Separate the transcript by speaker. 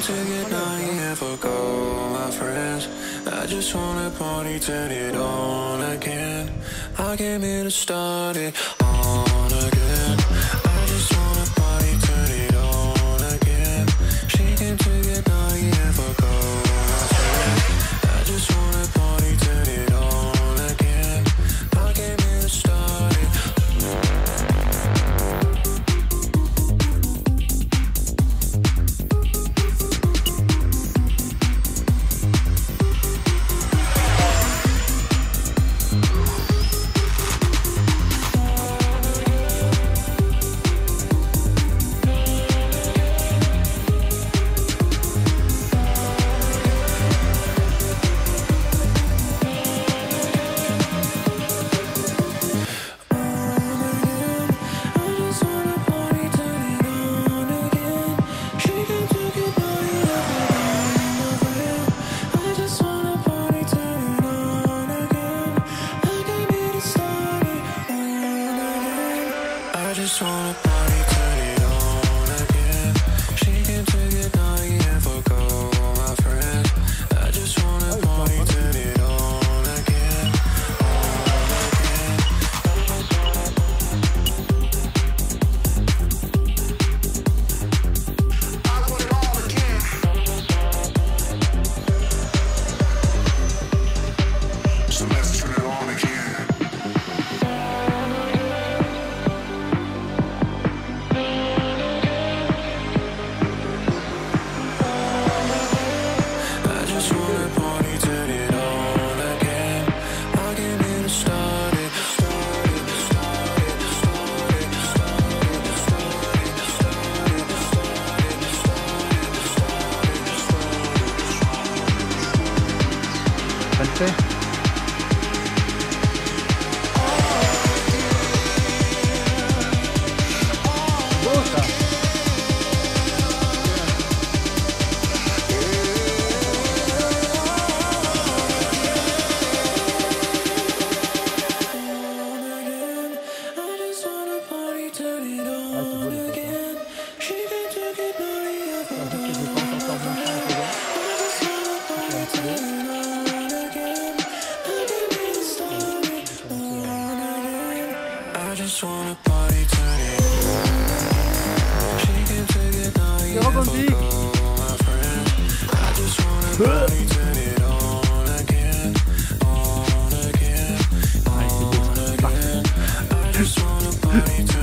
Speaker 1: to get naughty and forgo my friends. I just wanna party, turn it on again. I came here to start it on again. I just wanna party, turn it on again. She came to get naughty and forgo my friends. I just wanna party, turn it on again. I came here to start it. Just wanna party, turn it on again. She came to get naughty and forgo my friends. I just wanna party, turn it on again. I want it all again. So let's turn it on again.
Speaker 2: Ça le fait. Beau ça.
Speaker 1: Just wanna party, turn it on. She came to get naughty and forgo my friends. I just wanna party, turn it on again, on again, on again. I just wanna party.